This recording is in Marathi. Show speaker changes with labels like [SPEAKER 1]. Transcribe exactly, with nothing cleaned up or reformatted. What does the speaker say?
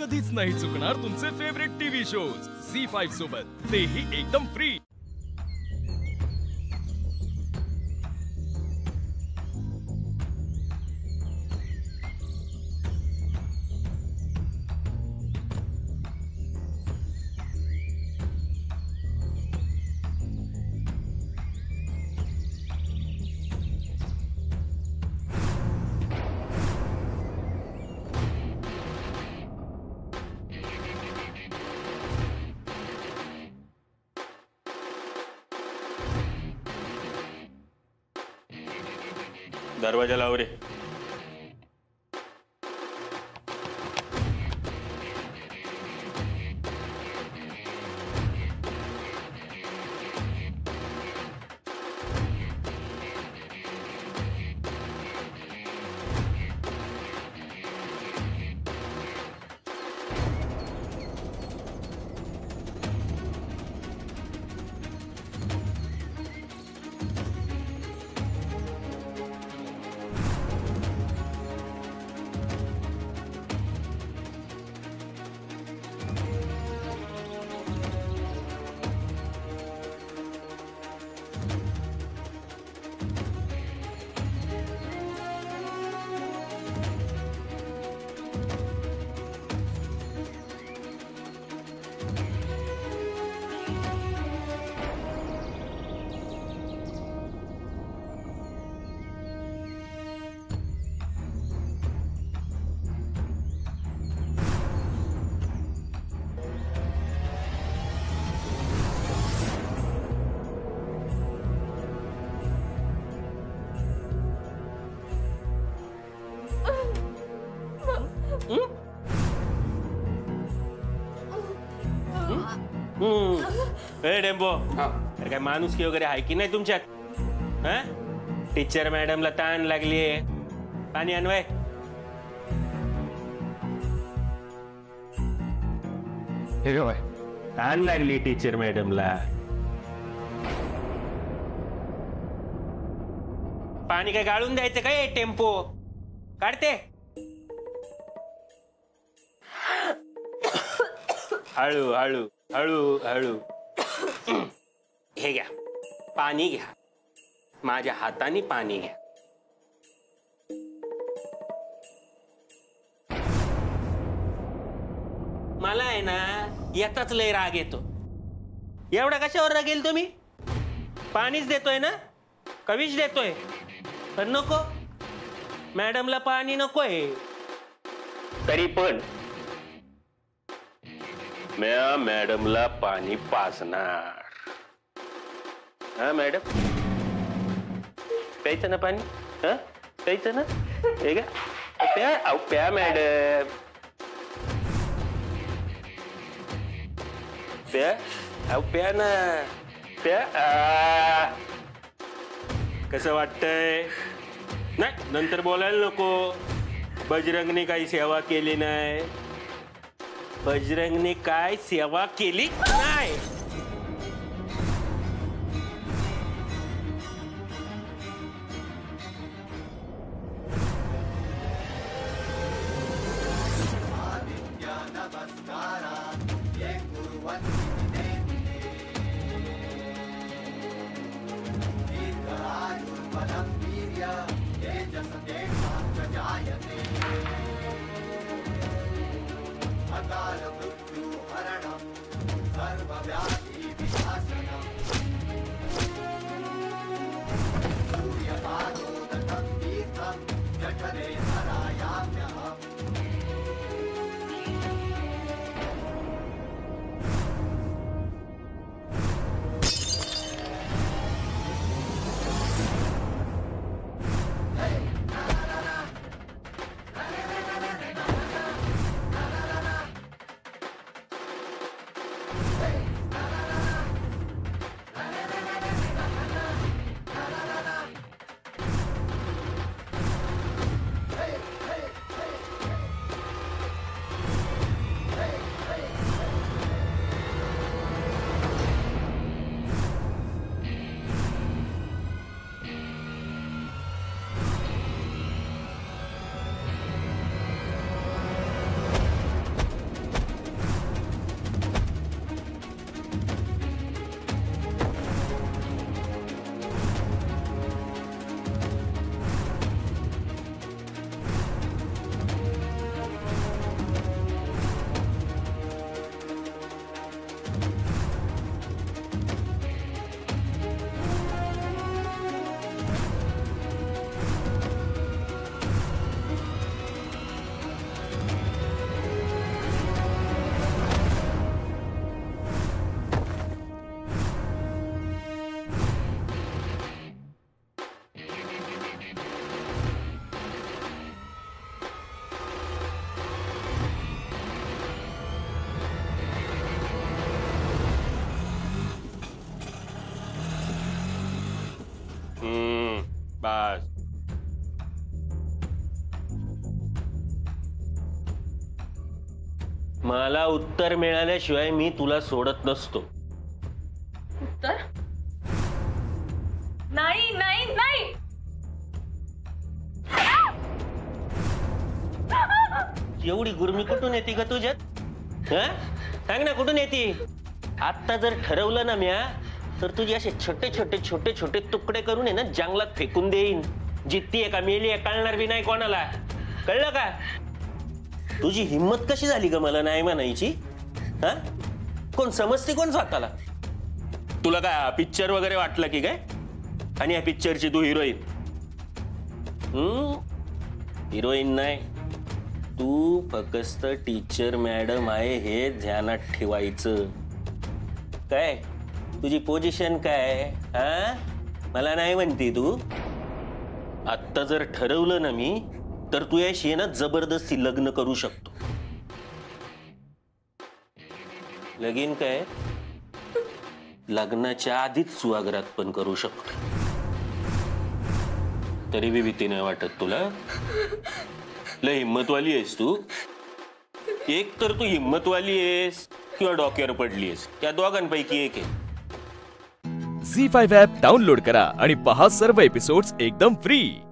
[SPEAKER 1] कधीच नाही चुकणार तुमचे favourite TV shows Zee five सोबत, तेही एकदम फ्री।
[SPEAKER 2] दरवाजा लाव रे। ए डेंबो, अरे काय माणूस की वगैरे आहे की नाही तुमच्यात? टीचर मॅडमला ताण लागलीये, पाणी आणवाय। हे काय ताण लागली टीचर मॅडमला, पाणी काय गाळून द्यायचं काय? टेम्पो काढते। हळू हळू हळू हळू। हे घ्या पाणी, घ्या माझ्या हाताने पाणी घ्या। मला आहे ना याचाच लय राग येतो। एवढा कशावर राग येईल तुम्ही? पाणीच देतोय ना, कविश देतोय, पण नको मॅडमला पाणी नकोय। तरी पण मैं मॅडमला पाणी पाजणार। हा मॅडम, प्यायचं ना पाणी? हा प्यायचं ना? हे का प्या, अहो प्या मॅडम, प्या, अहो प्या ना, प्या। कसं वाटतंय? नाही नंतर बोलायला नको बजरंगने काही सेवा केली नाही। बजरंगने काय सेवा केली नाही? मला उत्तर मिळाल्याशिवाय मी तुला सोडत नसतो.
[SPEAKER 3] उत्तर? नाही नाही नाही.
[SPEAKER 2] एवढी गुरमी कुठून येते ग तुझ्यात? हा? सांग ना कुठून येते? आता जर ठरवलं ना म्या तर तुझे असे छोटे छोटे छोटे छोटे तुकडे करून आहे ना जंगलात फेकून देईन. जित्ती आहे का मेली आहे कळणार बी नाही कोणाला. कळलं का? तुझी हिम्मत कशी झाली ग मला नाही म्हणायची? हा? कोण समजते कोण स्वतःला? तुला काय पिक्चर वगैरे वाटलं की काय? आणि या पिक्चरची तू हिरोईन? हम्म हिरोईन नाही, तू फक्त टीचर मॅडम आहे हे ध्यानात ठेवायचं. काय तुझी पोझिशन काय? हा मला नाही म्हणते तू. आत्ता जर ठरवलं ना मी तर तू याशी ना जबरदस्ती लग्न करू शकतो. लगीन काय लग्नाच्या आधीच सुहागरात पण करू शकतो. तरी बी भीती नाही वाटत तुला? लय हिम्मतवाली आहेस तू. एक तर तू हिम्मतवाली आहेस किंवा डोक्यावर पडली आहेस, त्या दोघांपैकी एक आहे.
[SPEAKER 1] झी फाईव्ह ॲप डाउनलोड करा आणि पहा सर्व एपिसोड्स एकदम फ्री.